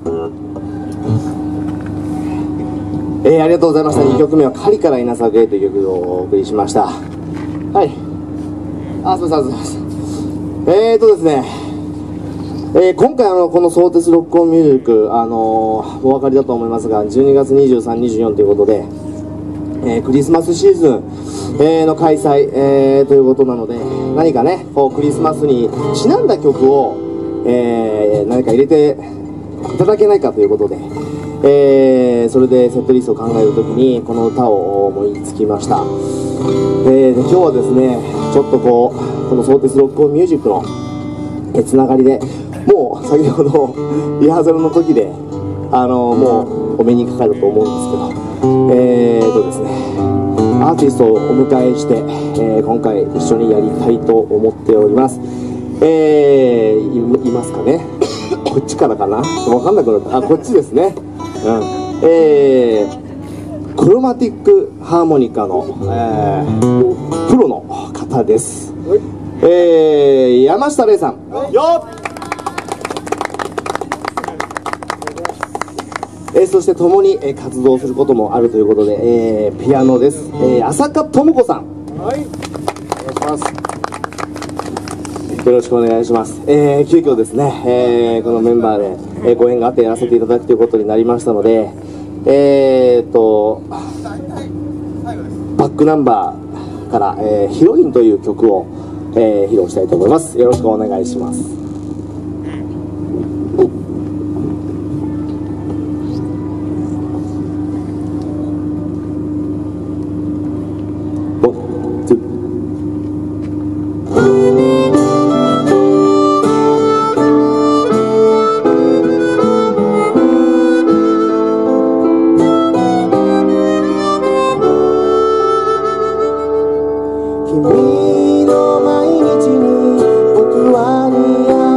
ありがとうございました。2曲目は「狩りから稲作へ」という曲をお送りしました。はい、すみません、ですね、今回この相鉄ロックオンミュージック、お分かりだと思いますが、12月23、24ということで、クリスマスシーズン、の開催、ということなので、何かね、こうクリスマスにちなんだ曲を、何か入れていただけないかということで、それでセットリストを考えるときにこの歌を思いつきました。で今日はですね、ちょっとこの相鉄ロックオンミュージックのつながりで、もう先ほどリハーサルの時でもうお目にかかると思うんですけど、ですね、アーティストをお迎えして、今回一緒にやりたいと思っております。いますかねこっちからかな、分かんなくなった。こっちですね。クロマティックハーモニカの、プロの方です。山下玲さんよっ。そして共に活動することもあるということで、ピアノです。浅香智子さん、はい、お願いします。よろしくお願いします。急遽ですね、このメンバーで、ご縁があってやらせていただくということになりましたので、バックナンバーから、ヒロインという曲を、披露したいと思います。よろしくお願いします。君の毎日に僕は似合う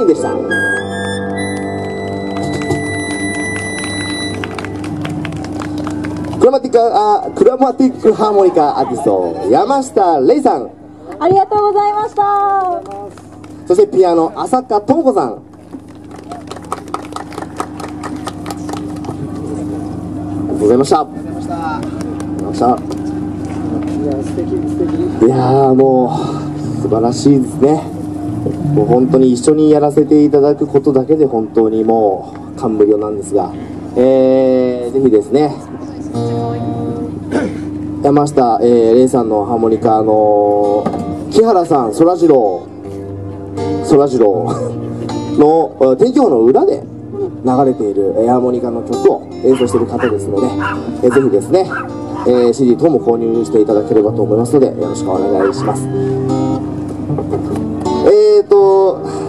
でした。クラマティックハーモニカアーティスト山下玲さん、 ありがとうございました。 そしてピアノ浅香智子さん、ありがとうございました。いやー、もう素晴らしいですね。もう本当に一緒にやらせていただくことだけで本当にもう感無量なんですが、ぜひですね、山下玲さんのハーモニカの木原さん、そらジローの天気予報の裏で流れているハーモニカの曲を演奏している方ですので、ぜひですね、CD 等も購入していただければと思いますので、よろしくお願いします。